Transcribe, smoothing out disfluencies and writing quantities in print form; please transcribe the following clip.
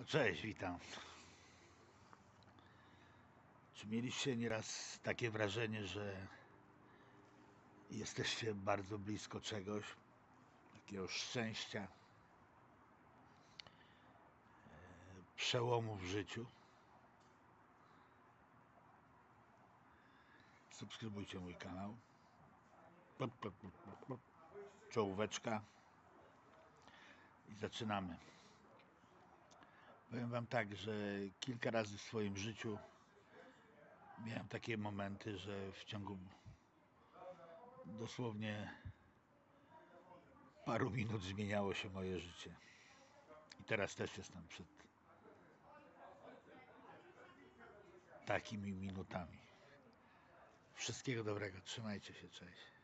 Cześć, witam. Czy mieliście nieraz takie wrażenie, że jesteście bardzo blisko czegoś, jakiegoś szczęścia, przełomu w życiu? Subskrybujcie mój kanał. Czołóweczka. I zaczynamy. Powiem wam tak, że kilka razy w swoim życiu miałem takie momenty, że w ciągu dosłownie paru minut zmieniało się moje życie. I teraz też jestem przed takimi minutami. Wszystkiego dobrego, trzymajcie się, cześć.